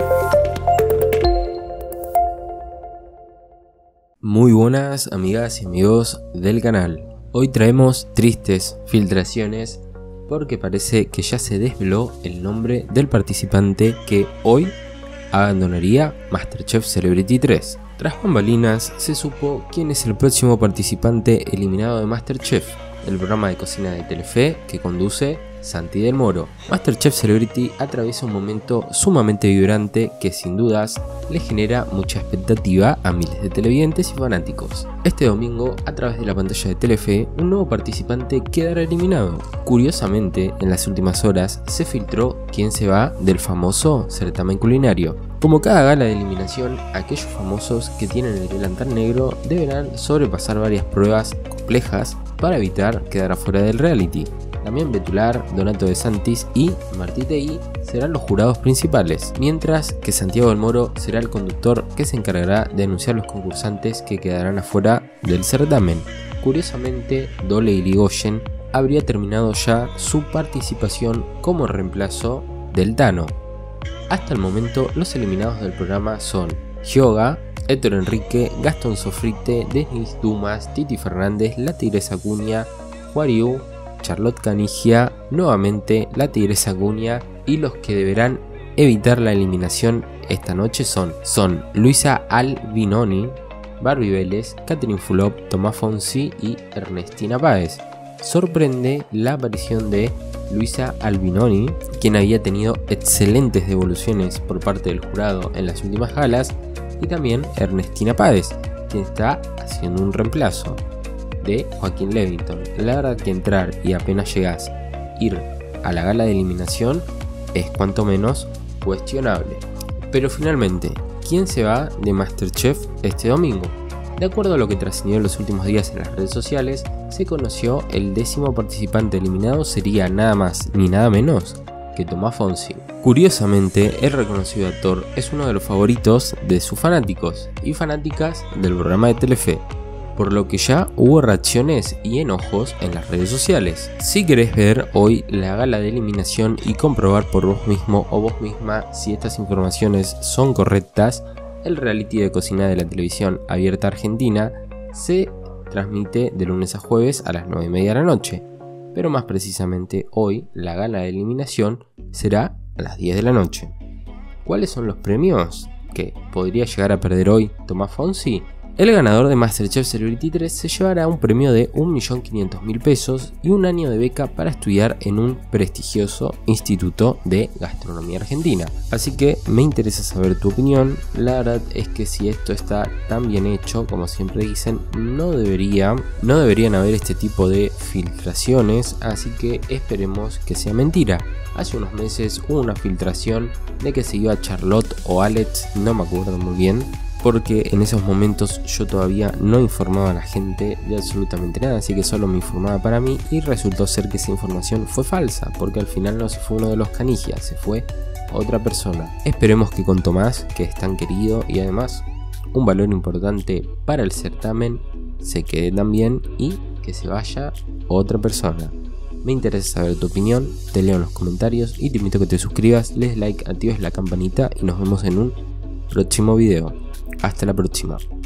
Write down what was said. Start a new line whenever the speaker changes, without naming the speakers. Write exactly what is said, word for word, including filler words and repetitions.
Muy buenas amigas y amigos del canal. Hoy traemos tristes filtraciones porque parece que ya se desveló el nombre del participante que hoy abandonaría MasterChef Celebrity tres. Tras bambalinas se supo quién es el próximo participante eliminado de MasterChef, el programa de cocina de Telefe que conduce Santi del Moro. MasterChef Celebrity atraviesa un momento sumamente vibrante que sin dudas le genera mucha expectativa a miles de televidentes y fanáticos. Este domingo, a través de la pantalla de Telefe, un nuevo participante quedará eliminado. Curiosamente, en las últimas horas se filtró quién se va del famoso certamen culinario. Como cada gala de eliminación, aquellos famosos que tienen el delantal negro deberán sobrepasar varias pruebas complejas para evitar quedar afuera del reality. Damián Betular, Donato de Santis y Martí Tegui serán los jurados principales, mientras que Santiago del Moro será el conductor que se encargará de anunciar los concursantes que quedarán afuera del certamen. Curiosamente, Dole Irigoyen habría terminado ya su participación como reemplazo del Tano. Hasta el momento, los eliminados del programa son Hyoga, Héctor Enrique, Gastón Sofrite, Denis Dumas, Titi Fernández, La Tigresa Acuña, Huariu, Charlotte Canigia, nuevamente La Tigresa Acuña, y los que deberán evitar la eliminación esta noche son, son Luisa Albinoni, Barbie Vélez, Catherine Fulop, Tomás Fonsi y Ernestina Páez. Sorprende la aparición de Luisa Albinoni, quien había tenido excelentes devoluciones por parte del jurado en las últimas galas, y también Ernestina Páez, quien está haciendo un reemplazo de Joaquín Levington. La verdad que entrar y apenas llegás ir a la gala de eliminación es cuanto menos cuestionable. Pero finalmente, ¿quién se va de MasterChef este domingo? De acuerdo a lo que trascendió en los últimos días en las redes sociales, se conoció el décimo participante eliminado sería nada más ni nada menos que Tomás Fonsi. Curiosamente, el reconocido actor es uno de los favoritos de sus fanáticos y fanáticas del programa de Telefe, por lo que ya hubo reacciones y enojos en las redes sociales. Si querés ver hoy la gala de eliminación y comprobar por vos mismo o vos misma si estas informaciones son correctas, el reality de cocina de la televisión abierta argentina se transmite de lunes a jueves a las nueve y media de la noche, pero más precisamente hoy la gala de eliminación será a las diez de la noche. ¿Cuáles son los premios que podría llegar a perder hoy Tomás Fonsi? El ganador de MasterChef Celebrity tres se llevará un premio de un millón quinientos mil pesos y un año de beca para estudiar en un prestigioso instituto de gastronomía argentina. Así que me interesa saber tu opinión. La verdad es que si esto está tan bien hecho, como siempre dicen, no debería, no deberían haber este tipo de filtraciones, así que esperemos que sea mentira. Hace unos meses hubo una filtración de que se iba a Charlotte o Alex, no me acuerdo muy bien, porque en esos momentos yo todavía no informaba a la gente de absolutamente nada, así que solo me informaba para mí, y resultó ser que esa información fue falsa, porque al final no se fue uno de los Canigias, se fue otra persona. Esperemos que con Tomás, que es tan querido y además un valor importante para el certamen, se quede también y que se vaya otra persona. Me interesa saber tu opinión, te leo en los comentarios y te invito a que te suscribas, le des like, actives la campanita y nos vemos en un próximo video. Hasta la próxima.